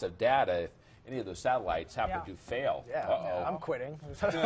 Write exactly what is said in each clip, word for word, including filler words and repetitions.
of data if any of those satellites happen Yeah. to fail. Yeah, Uh-oh. yeah, I'm quitting. What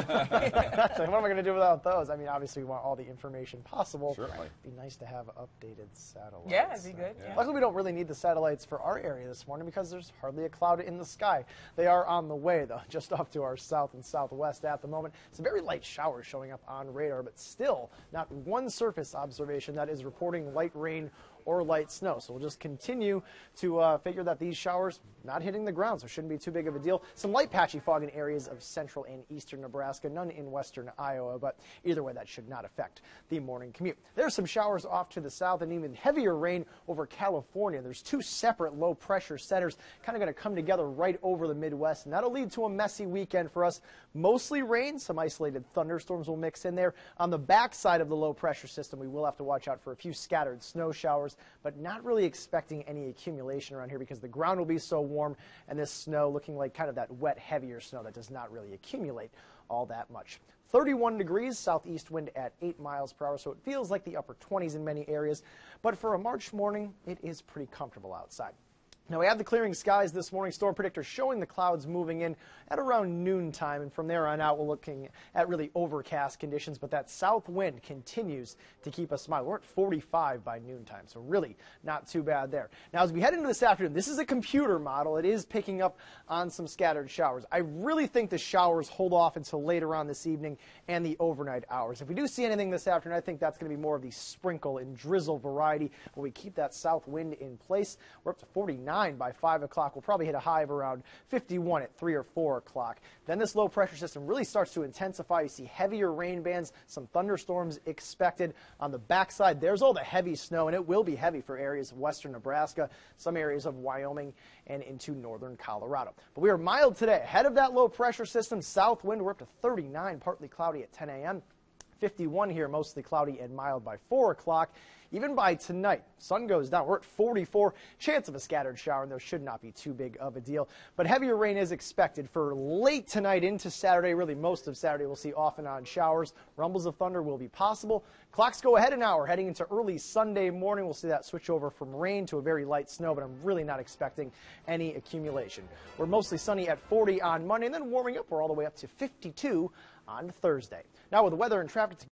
am I going to do without those? I mean, obviously, we want all the information possible. Certainly. It'd be nice to have updated satellites. Yeah, it'd be good. Yeah. Yeah. Luckily, we don't really need the satellites for our area this morning because there's hardly a cloud in the sky. They are on the way, though, just off to our south and southwest at the moment. Some very light showers showing up on radar, but still not one surface observation that is reporting light rain or light snow. So we'll just continue to uh, figure that these showers not hitting the ground, so shouldn't be too big of a deal. Some light patchy fog in areas of central and eastern Nebraska, none in western Iowa, but either way, that should not affect the morning commute. There's some showers off to the south and even heavier rain over California. There's two separate low pressure centers kind of going to come together right over the Midwest, and that'll lead to a messy weekend for us. Mostly rain, some isolated thunderstorms will mix in there. On the backside of the low pressure system, we will have to watch out for a few scattered snow showers, but not really expecting any accumulation around here because the ground will be so warm and this snow looking like kind of that wet, heavier snow that does not really accumulate all that much. thirty-one degrees, southeast wind at eight miles per hour, so it feels like the upper twenties in many areas, but for a March morning, it is pretty comfortable outside. Now, we have the clearing skies this morning. Storm predictor showing the clouds moving in at around noontime, and from there on out, we're looking at really overcast conditions, but that south wind continues to keep us mild. We're at forty-five by noontime, so really not too bad there. Now, as we head into this afternoon, this is a computer model. It is picking up on some scattered showers. I really think the showers hold off until later on this evening and the overnight hours. If we do see anything this afternoon, I think that's going to be more of the sprinkle and drizzle variety where we keep that south wind in place. We're up to forty-nine by five o'clock. We'll probably hit a high of around fifty-one at three or four o'clock. Then this low pressure system really starts to intensify. You see heavier rain bands, some thunderstorms expected on the backside. There's all the heavy snow, and it will be heavy for areas of western Nebraska, some areas of Wyoming, and into northern Colorado. But we are mild today. Ahead of that low pressure system, south wind, we're up to thirty-nine, partly cloudy at ten a m fifty-one here, mostly cloudy and mild by four o'clock. Even by tonight, sun goes down. We're at forty-four. Chance of a scattered shower, and those should not be too big of a deal. But heavier rain is expected for late tonight into Saturday. Really, most of Saturday we'll see off and on showers. Rumbles of thunder will be possible. Clocks go ahead an hour. Heading into early Sunday morning, we'll see that switch over from rain to a very light snow, but I'm really not expecting any accumulation. We're mostly sunny at forty on Monday, and then warming up. We're all the way up to fifty-two on Thursday. Now with the weather and traffic.